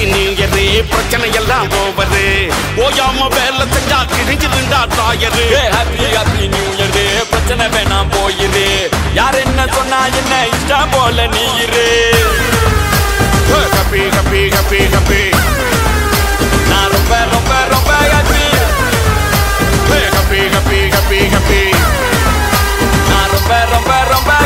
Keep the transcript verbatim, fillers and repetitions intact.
New Year, பிரச்சனை எல்லாம் over. ஓயாம வேலை செஞ்சா கிழிஞ்சிருந்தா தாயரு. Happy Happy New Year, பிரச்சனை வேணாம் போயிரு. யார் என்ன சொன்னா என்ன இஷ்டம் போல நீ இரு. Happy Happy Happy Happy. நான் ரொம்ப ரொம்ப ரொம்ப happy. Happy Happy Happy Happy. நான் ரொம்ப ரொம்ப ரொம்ப